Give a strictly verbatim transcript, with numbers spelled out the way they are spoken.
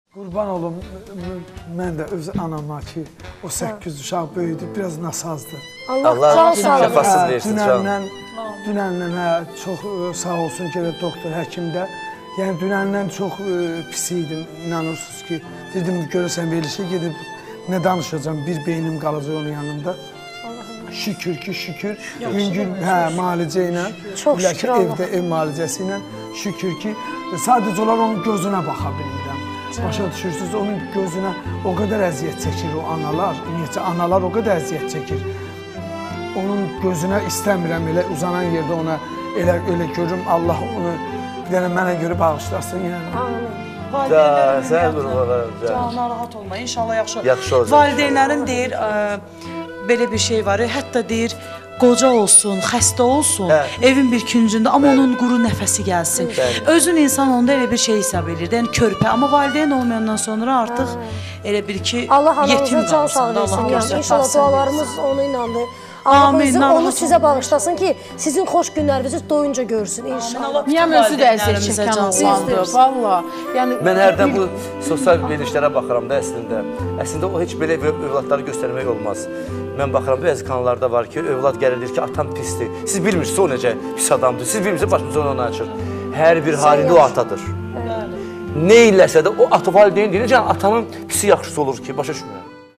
Qurban olum, mən də öz anama ki, o səkkiz uşaq böyüdü, biraz nasazdı. Allah can sağlığı versin. Dünəndən, dünəndən, hə, çox sağ olsun ki, doktor, həkim də. Yəni, dünəndən çox pis idim, inanırsınız ki. Dedim, görəsən, verilişə gedib, nə danışacağım, bir beynim qalacaq onun yanında. Şükür ki, şükür. Yüngül, hə, müalicə ilə, evdə ev müalicəsi ilə, şükür ki, sadəcə olar onun gözünə baxa bilmirəm. Başa düşürsünüz, onun gözünə o qədər əziyyət çəkir o analar, ümumiyyətcə, analar o qədər əziyyət çəkir. Onun gözünə istəmirəm, elə uzanan yerdə ona elə, elə görürüm, Allah onu bir dənə mənə görə bağışlasın, yəni. Amin. Sən qurbanlarım, canım. Narahat olma, inşallah yaxşı. Yaxşı olacaq. Valideynlərin deyir, belə bir şey var, hətta deyir, qoca olsun, xəstə olsun, evin bir küncündə, amma onun quru nəfəsi gəlsin. Özün insan onda elə bir şey hesab edir, yəni körpə, amma valideyn olmayandan sonra artıq elə bir ki, Allah anamıza can sağ versin, inşallah dualarımız onu inandı. Amin. Onu sizə bağışlasın ki, sizin xoş günlərinizi doyunca görsün, inşallah. Niyəm özü də əziyyət çəkən oğlandır, valla. Mən hərdən bu sosial verilişlərə baxıram da əslində. Əslində o heç belə övladları göstərmək olmaz. Mən baxıram, bəzi kanallarda var ki, övlad gəlir ki, atam pisdir. Siz bilmirsiniz, o necə pis adamdır. Siz bilmirsiniz, başımıza onu açır. Hər bir halində o atadır. Nə illəsə də o ata valideyn deyir, necə atanın pisi yaxşısı olur ki, başa düşmürəm.